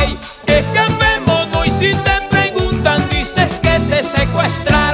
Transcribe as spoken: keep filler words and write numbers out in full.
Ay, es que me mono y si te preguntan dices que te secuestraron.